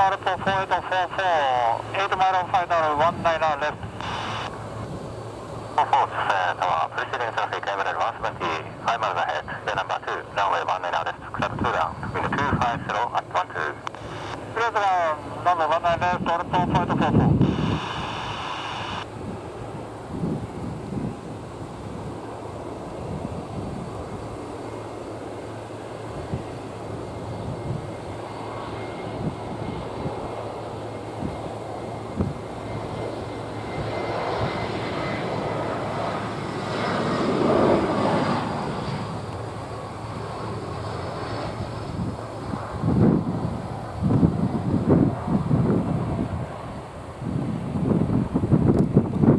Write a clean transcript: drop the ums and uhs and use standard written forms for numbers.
Alto 4844, 8 mile final, 19 left. 44, tower, preceding traffic, Emirates 170, 5 miles ahead, the number 2, runway 19 left, clear 2 down, wind 250 at 12. Clear ground, number 19 left, Alto 4844.